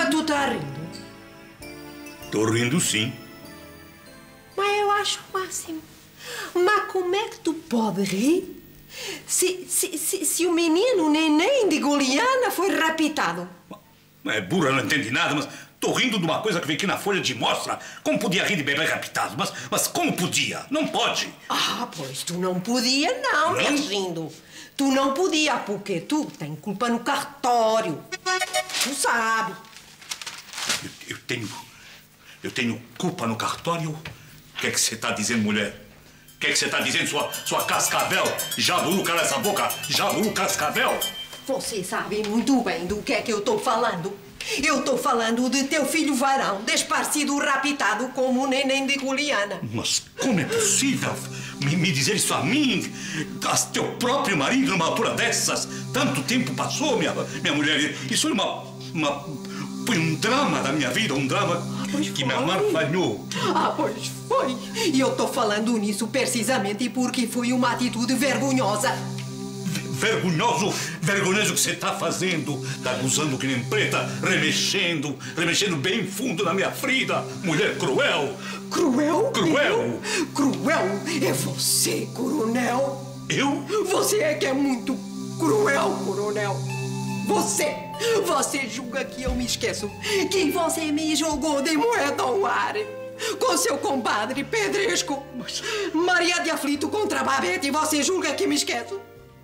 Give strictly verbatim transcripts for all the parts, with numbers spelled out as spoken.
Mas tu tá rindo? Tô rindo, sim. Mas eu acho o máximo. Mas como é que tu pode rir se, se, se, se o menino neném de Goliana foi raptado? É burra, não entende nada, mas tô rindo de uma coisa que veio aqui na folha de mostra. Como podia rir de bebê raptado? Mas, mas como podia? Não pode. Ah, pois tu não podia não, não? rindo. Tu não podia, porque tu tem culpa no cartório. Tu sabe. Eu, eu tenho... Eu tenho culpa no cartório? O que é que você tá dizendo, mulher? O que é que você tá dizendo, sua, sua cascavel? Jaburu, cala essa boca! Jaburu, cascavel! Você sabe muito bem do que é que eu tô falando. Eu tô falando de teu filho varão, desparcido, raptado como o neném de Goliana. Mas como é possível me, me dizer isso a mim? A teu próprio marido, numa altura dessas? Tanto tempo passou, minha, minha mulher. Isso foi uma, uma... Foi um drama da minha vida, um drama ah, que foi. me amarfalhou. Ah, pois foi. E eu tô falando nisso precisamente porque foi uma atitude vergonhosa. Vergonhoso, vergonhoso que você tá fazendo. Tá gozando que nem preta, remexendo, remexendo bem fundo na minha ferida. Mulher cruel. Cruel? Cruel. Eu? Cruel é você, coronel. Eu? Você é que é muito cruel, coronel. Você, você julga que eu me esqueço que você me jogou de moeda ao ar com seu compadre Pedresco. Maria de Aflito contra Babete, você julga que me esqueço?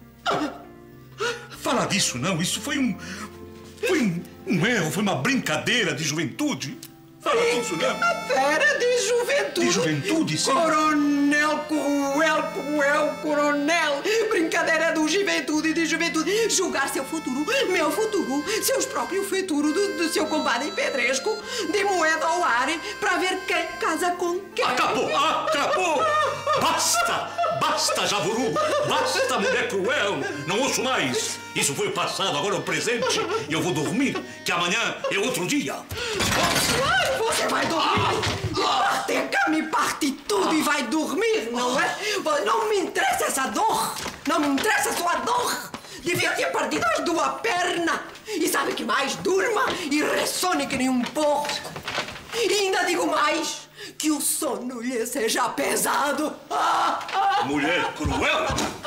Fala disso não, isso foi um... Foi um, um erro, foi uma brincadeira de juventude. Fala disso não. Brincadeira de juventude. De juventude, sim. Coronel, cruel, cruel, coronel. Brincadeira de juventude, de juventude. Julgar seu futuro, meu futuro, seus próprios futuros do, do seu compadre Pedresco, de moeda ao ar, pra ver quem casa com quem. Acabou, acabou. Basta, basta, Jaburu. Basta, mulher cruel. Não ouço mais. Isso foi o passado, agora é o presente. E eu vou dormir, que amanhã é outro dia. Você vai dormir? Até me parte tudo e vai dormir, não é? Não me interessa essa dor. Não me interessa a sua dor. Devia ter partido as duas pernas. E sabe que mais? Durma e ressone que nem um porco. E ainda digo mais, que o sono lhe seja pesado. Mulher cruel!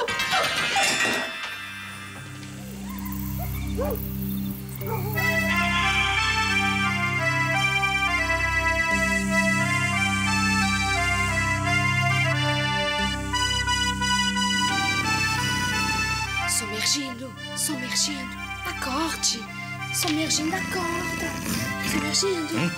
Somergindo, somergindo, acorde. Somergindo, acorda. Somergindo. Hum?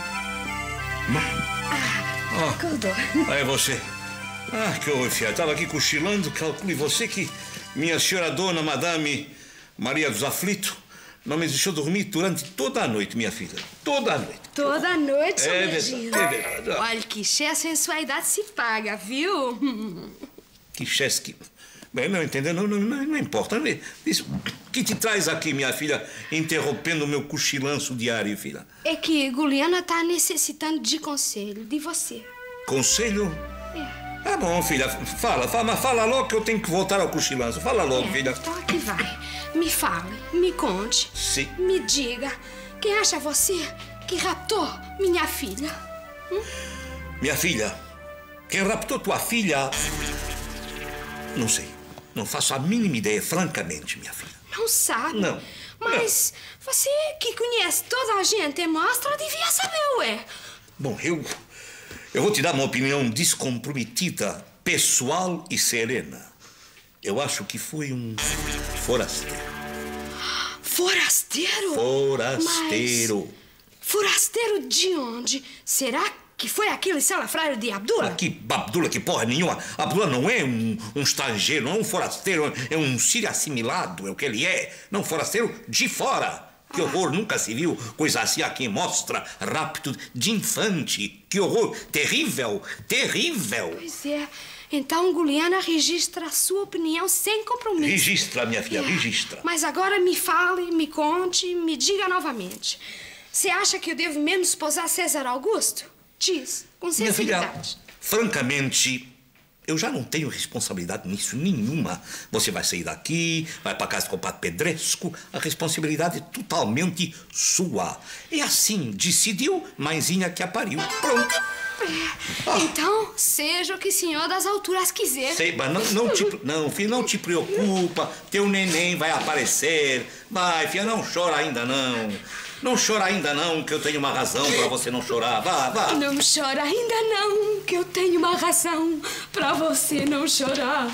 Ah, acordou. Aí você. Ah, que houve, filha? Estava aqui cochilando, calcule você que minha senhora dona, madame Maria dos Aflitos, não me deixou dormir durante toda a noite, minha filha. Toda a noite. Toda a noite, Somergindo. É verdade, é verdade. Olha, que a sensualidade se paga, viu? Que que... Bem, não entendeu? Não, não, não, não importa. Isso, que te traz aqui, minha filha, interrompendo o meu cochilanço diário, filha? É que Goliana tá necessitando de conselho, de você. Conselho? É. Ah, bom, filha. Fala, fala, mas fala logo que eu tenho que voltar ao cochilanço. Fala logo, é, filha. Então aqui vai. Me fale, me conte. Sim. Me diga, quem acha você que raptou minha filha? Hum? Minha filha? Quem raptou tua filha? Não sei. Não faço a mínima ideia, francamente, minha filha. Não sabe? Não. Mas não. Você que conhece toda a gente em mostra devia saber, ué. Bom, eu... Eu vou te dar uma opinião descomprometida, pessoal e serena. Eu acho que foi um forasteiro. Forasteiro? Forasteiro. Mas forasteiro de onde? Será que foi aquele salafrário de Abdullah? Ah, que Abdullah, que porra nenhuma. Abdullah não é um, um estrangeiro, não é um forasteiro, é um sírio assimilado, é o que ele é. Não, forasteiro de fora. Que horror, nunca se viu coisa assim aqui. Mostra rapto de infante. Que horror, terrível, terrível. Pois é. Então, Goliana registra a sua opinião sem compromisso. Registra, minha filha, é. registra. Mas agora me fale, me conte, me diga novamente. Você acha que eu devo mesmo esposar César Augusto? Diz, com sinceridade. Minha filha, francamente, Eu já não tenho responsabilidade nisso nenhuma. Você vai sair daqui, vai para casa com o Padre Pedresco. A responsabilidade é totalmente sua. É assim, decidiu, mãezinha que a pariu. Pronto. Ah. Então, seja o que o senhor das alturas quiser. Sei, mas não, não, te, não, filho, não te preocupa. Teu neném vai aparecer. Vai, filha, não chora ainda não. Não chora ainda não, que eu tenho uma razão pra você não chorar. Vá, vá. Não chora ainda não, que eu tenho uma razão pra você não chorar.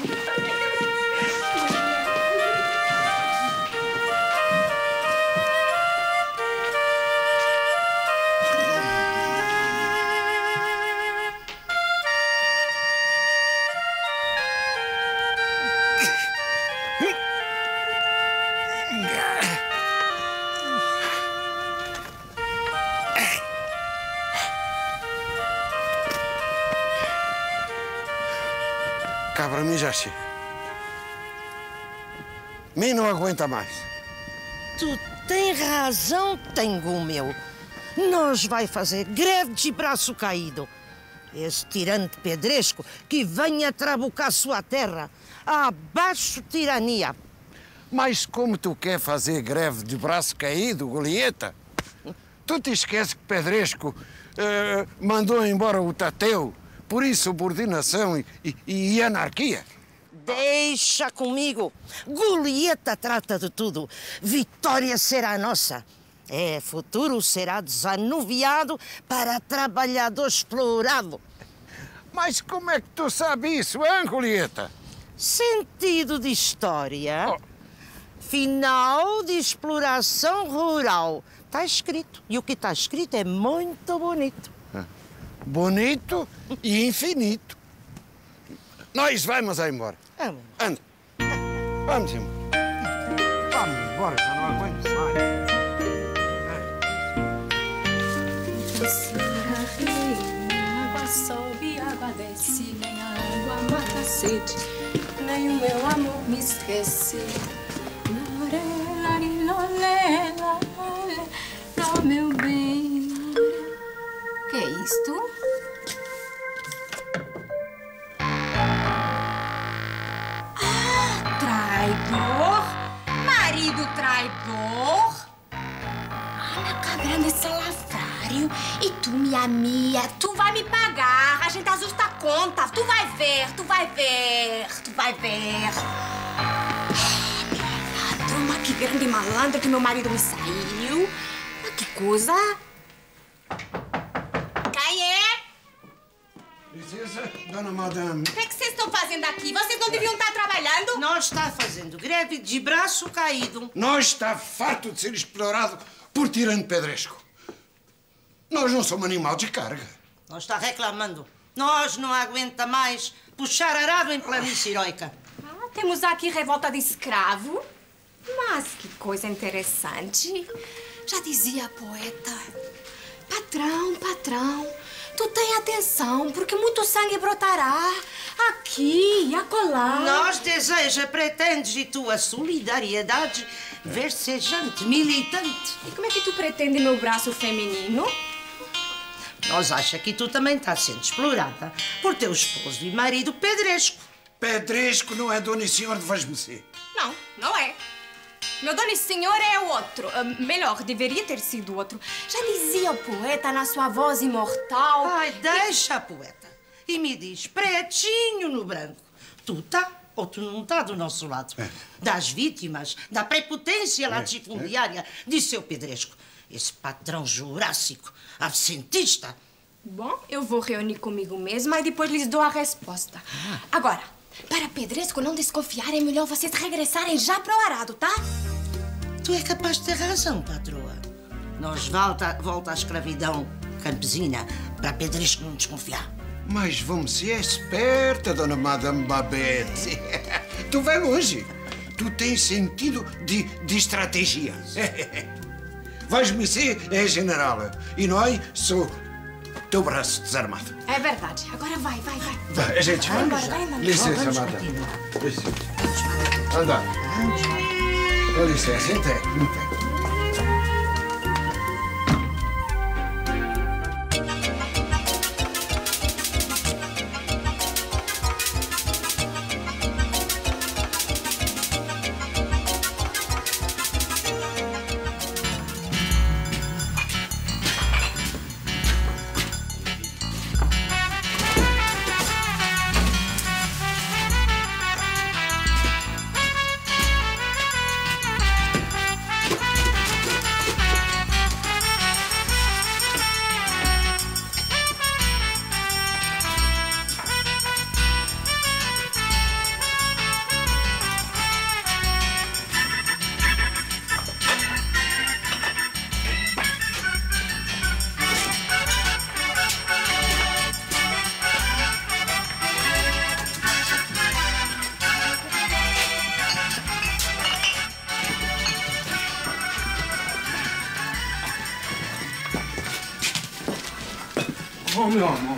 Cá para mim já chega. Mim não aguenta mais. Tu tens razão, Tengu meu. Nós vai fazer greve de braço caído. Esse tirante pedresco que venha trabucar sua terra. Abaixo tirania. Mas como tu quer fazer greve de braço caído, Golieta? Tu te esqueces que Pedresco eh, mandou embora o Tateu por insubordinação e, e, e anarquia? Deixa comigo. Golieta trata de tudo. Vitória será nossa. É, futuro será desanuviado para trabalhador explorado. Mas como é que tu sabes isso, hein, Golieta? Sentido de história. Oh. Final de exploração rural. Está escrito. E o que está escrito é muito bonito. Bonito e infinito. Nós vamos embora. Vamos. Anda. Vamos embora. Vamos embora, já não aguento mais. Água sobe, água desce, nem a água mata a sede, nem o meu amor me esquece. Ló, meu bem. Que é isto? Ah, traidor! Marido traidor! Olha cá grande salafrário. E tu, minha amiga, tu vai me pagar. A gente ajusta a conta. Tu vai ver, tu vai ver, tu vai ver. Toma, que grande malandro que meu marido me saiu. Ah, que coisa. Quem é? Licença, dona Madame. O que é que vocês estão fazendo aqui? Vocês não deviam estar trabalhando? Nós está fazendo greve de braço caído. Nós está farto de ser explorado por tirante Pedresco. Nós não somos animal de carga. Nós está reclamando. Nós não aguenta mais puxar arado em planície heroica. Ah, temos aqui revolta de escravo. Mas que coisa interessante. Já dizia a poeta. Patrão, patrão, tu tem atenção, porque muito sangue brotará aqui e acolá. Nós deseja, pretendes e tua solidariedade versejante, militante. E como é que tu pretende meu braço feminino? Nós acha que tu também está sendo explorada por teu esposo e marido Pedresco. Pedresco não é dono e senhor de Vasmecê. Não, não é. Meu dono e senhor é o outro. Uh, melhor, deveria ter sido outro. Já dizia o poeta na sua voz imortal. Ai, deixa, que... poeta. E me diz, pretinho no branco, tu tá ou tu não tá do nosso lado? É. Das vítimas, da prepotência latifundiária é. de seu Pedresco. Esse patrão jurássico, absentista. Bom, eu vou reunir comigo mesma e depois lhes dou a resposta. Ah. Agora, para Pedresco não desconfiar, é melhor vocês regressarem já para o arado, tá? Tu é capaz de ter razão, patroa. Nós volta, volta à escravidão campesina para Pedresco não desconfiar. Mas vamos ser esperta, dona Madame Babette. Tu vai longe. Tu tens sentido de, de estratégia. Vais-me é general e nós sou teu braço desarmado. É verdade. Agora vai, vai, vai. Vai, a gente vai. Embora, vai, vai. Licença, madame. Licença. Anda. Com licença, entregue, entregue. Ô, meu amor,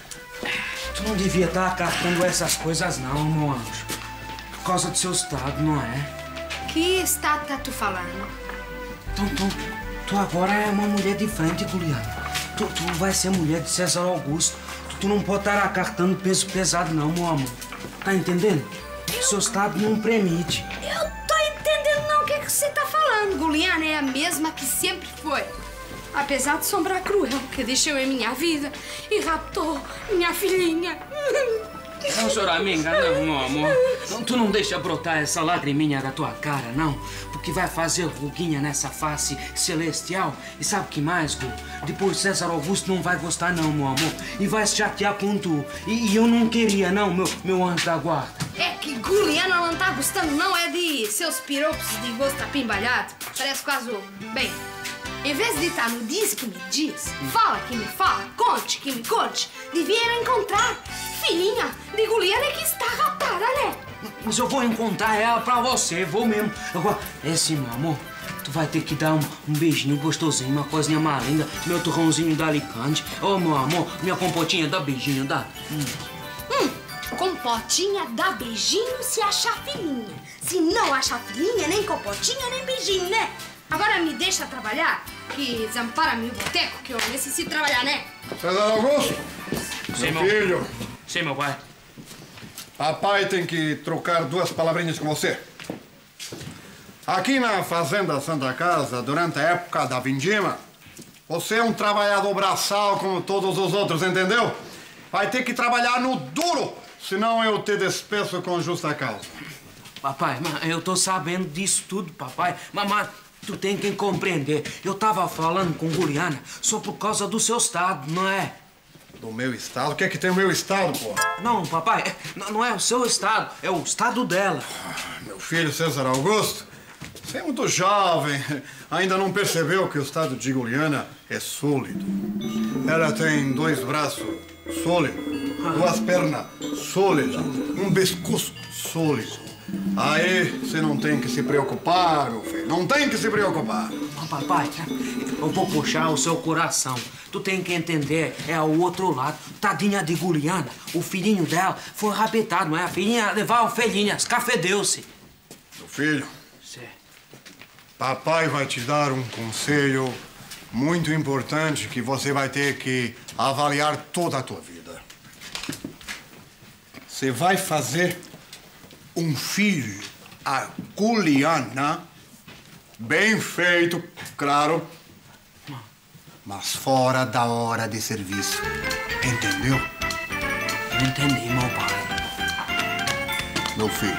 tu não devia estar acatando essas coisas não, meu anjo. Por causa do seu estado, não é? Que estado tá tu falando? Então, tu, tu agora é uma mulher diferente, Juliana. Tu, tu vai ser mulher de César Augusto. Tu, tu não pode estar acartando peso pesado não, meu amor. Tá entendendo? O seu estado não permite. Eu tô entendendo não o que, que você tá falando. Juliana é a mesma que sempre foi. Apesar de sombra cruel que deixou em minha vida e raptou minha filhinha. Não chorar, me engana, meu amor. Não, tu não deixa brotar essa lagriminha da tua cara, não. Porque vai fazer ruguinha nessa face celestial. E sabe o que mais, Gu? Depois César Augusto não vai gostar, não, meu amor. E vai se chatear com tu. E, e eu não queria, não, meu, meu anjo da guarda. É que Juliana não tá gostando, não, é de seus piropos de gosto apimbalhado. Parece quase o... Bem, em vez de estar no diz que me diz, fala que me fala, conte que me conte, devia encontrar filhinha de Juliana que está raptada, né? Mas eu vou encontrar ela pra você, vou mesmo. Agora, é assim, meu amor, tu vai ter que dar um, um beijinho gostosinho, uma coisinha malinda, meu torrãozinho da Alicante. Ô, oh, meu amor, minha compotinha, dá beijinho, dá. Hum. Hum, compotinha dá beijinho se achar filhinha. Se não achar filhinha, nem compotinha, nem beijinho, né? Agora me deixa trabalhar, que desampara meu boteco, que eu necessito trabalhar, né? César Augusto, Sim, meu meu filho. Sim, meu pai. Papai tem que trocar duas palavrinhas com você. Aqui na Fazenda Santa Casa, durante a época da vindima, você é um trabalhador braçal como todos os outros, entendeu? Vai ter que trabalhar no duro, senão eu te despeço com justa causa. Papai, mas eu tô sabendo disso tudo, papai. Mamãe, tu tem que compreender. Eu tava falando com Juliana só por causa do seu estado, não é? Do meu estado? O que é que tem o meu estado, pô? Não, papai, não é o seu estado, é o estado dela. Meu filho César Augusto, você é muito jovem, ainda não percebeu que o estado de Juliana é sólido. Ela tem dois braços sólidos, duas pernas sólidas, um pescoço sólido. Aí você não tem que se preocupar, meu filho, não tem que se preocupar. Mas, papai, eu vou puxar o seu coração. Tu tem que entender, é o outro lado. Tadinha de Juliana, o filhinho dela foi raptado, não é? A filhinha levar ovelhinhas, cafedeu-se. Meu filho, Sim. papai vai te dar um conselho muito importante que você vai ter que avaliar toda a tua vida. Você vai fazer um filho a Juliana, bem feito, claro, mas fora da hora de serviço. Entendeu? Eu entendi, meu pai. Meu filho.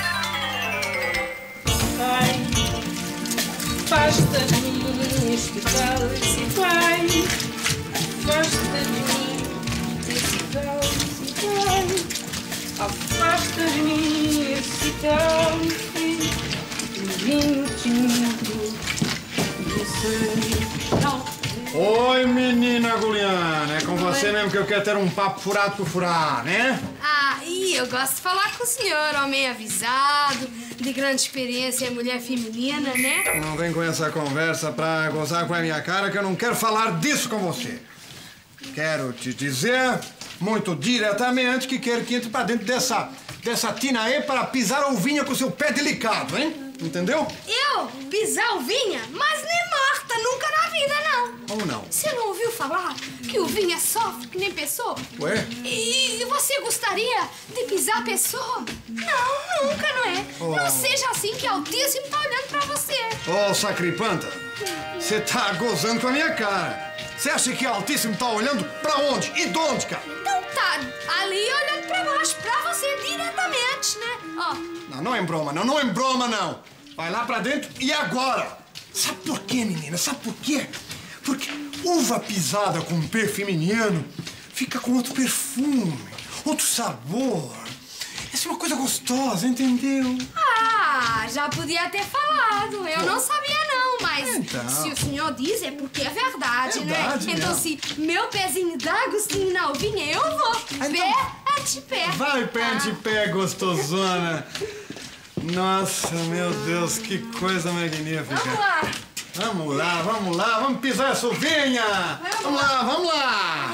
Vai, afasta de mim este cálice, vai, afasta de mim este cálice, vai, afasta de mim este cálice, de vinho tinto, de sangue, não. Oi, menina Juliana, é com você mesmo que eu quero ter um papo furado por furar, né? Ah, e eu gosto de falar com o senhor, homem avisado, de grande experiência em mulher feminina, né? Não vem com essa conversa pra gozar com a minha cara que eu não quero falar disso com você. Quero te dizer muito diretamente que quero que entre pra dentro dessa, dessa tina aí para pisar a ovinha com seu pé delicado, hein? Entendeu? Eu? Pisar ovinha? Mas nem morta, nunca na vida, não. Ou não? Você não ouviu falar que ovinha sofre que nem pessoa? Ué? E, e você gostaria de pisar a pessoa? Não, nunca, não é? Oh. Não seja assim que Altíssimo tá olhando pra você. Ô, sacripanta, você tá gozando com a minha cara. Você acha que Altíssimo tá olhando pra onde? E de onde, cara? Então tá ali olhando pra baixo, pra você diretamente, né? Ó. Não, não é broma, não, não é broma, não. Vai lá pra dentro e agora. Sabe por quê, menina? Sabe por quê? Porque uva pisada com pé feminino fica com outro perfume, outro sabor. Essa é uma coisa gostosa, entendeu? Ah, já podia ter falado. Eu não sabia não, mas então, se o senhor diz é porque é verdade, verdade né? Então mesmo. se meu pezinho dá gostinho na ovinha, eu vou. Então, pé de pé. Vai, pé de pé, gostosona. Nossa, meu Deus, que coisa magnífica. Vamos lá. Vamos lá, vamos lá, vamos pisar essa ovinha. Vamos Vamos lá, vamos lá. Vamos lá.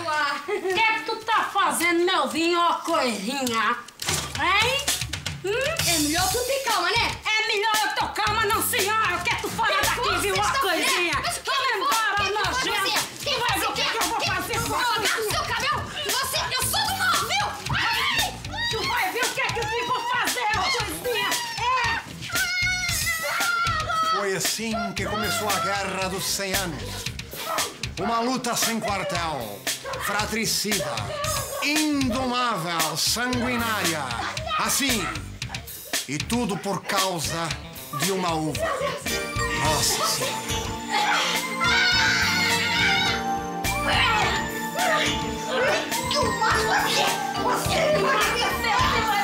O que é que tu tá fazendo, meu vinho, ó, coisinha? Hein? Hum? É melhor tu ter calma, né? É melhor eu ter calma, não, senhora. Eu quero tu fora daqui, viu, ó, coisinha? Mas o que Vamos que embora, foi? nojenta. Quem vai ver o que eu vou fazer com você? Eu agarro o seu cabelo e você... Eu sou do mal, viu? Ai! Tu vai ver o que é que eu vou fazer, ó, coisinha. É. Foi assim que começou a Guerra dos cem anos. Uma luta sem quartel, fratricida, indomável, sanguinária. Assim, e tudo por causa de uma uva. Nossa Senhora. Eu mato você! Você vai me ver!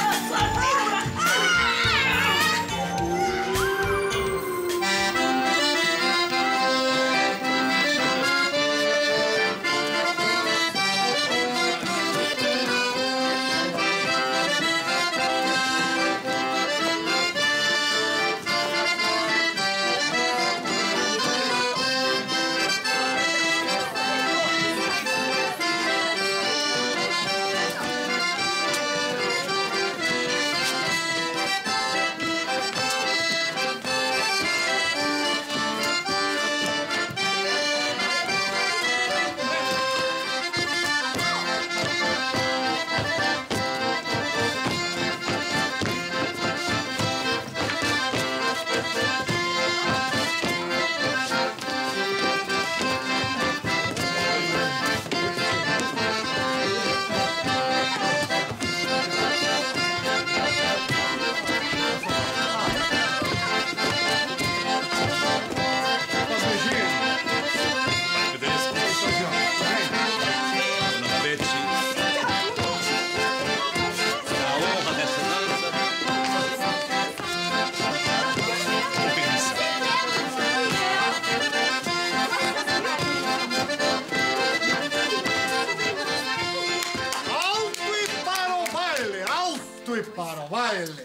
Para o baile.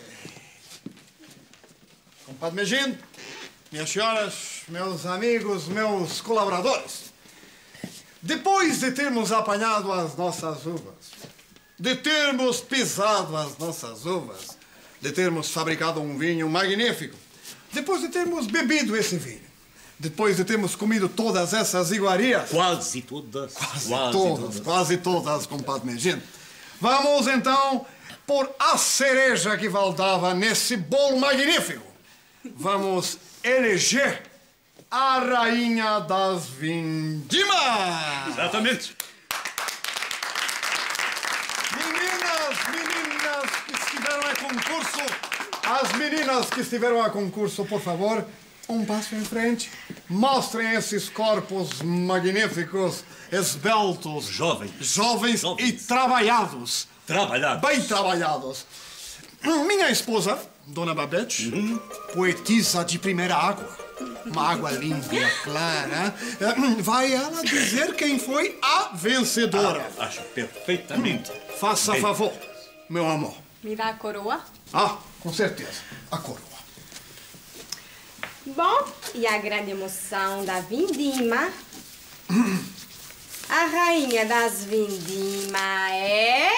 Compadre Megino, minhas senhoras, meus amigos, meus colaboradores, depois de termos apanhado as nossas uvas, de termos pisado as nossas uvas, de termos fabricado um vinho magnífico, depois de termos bebido esse vinho, depois de termos comido todas essas iguarias... Quase todas. Quase, quase todas, todas. quase todas, compadre Megino. Vamos, então, por a cereja que faltava nesse bolo magnífico. Vamos eleger a rainha das vindimas. Exatamente. Meninas, meninas que estiveram a concurso, as meninas que estiveram a concurso, por favor, um passo em frente. Mostrem esses corpos magníficos, esbeltos, Jovens. jovens, Jovens. e trabalhados. Trabalhados. Bem trabalhados. Minha esposa, Dona Babette, uhum. poetisa de primeira água, uma água limpa, clara, vai ela dizer quem foi a vencedora. Ah, acho perfeitamente. Faça Bem. favor, meu amor. Me dá a coroa? Ah, com certeza, a coroa. Bom, e a grande emoção da vindima? A rainha das vindimas é...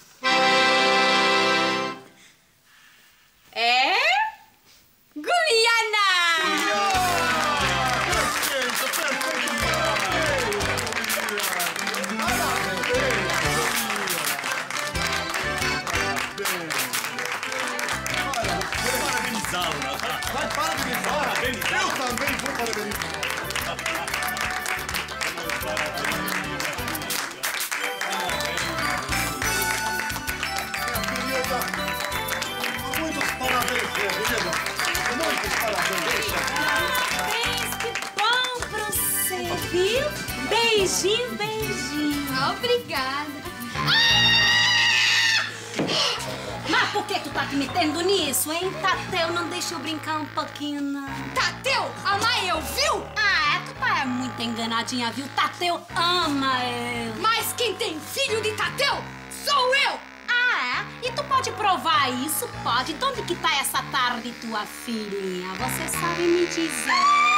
É... Guliana! Perfeito, perfeito, Parabenizá-la. vai parabenizar. Eu também vou parabenizar. Muitos parabéns, querida. Muitos parabéns. Parabéns, que bom pra você, viu? Beijinho, beijinho. Obrigada. Mas por que tu tá te metendo nisso, hein? Tateu, não deixa eu brincar um pouquinho, não. Tateu, ama eu, viu? Ah, tu tá é muito enganadinha, viu? Tateu ama eu. Mas quem tem filho de Tateu sou eu. Ah, é? E tu pode provar isso? Pode. De onde que tá essa tarde tua filhinha? Você sabe me dizer?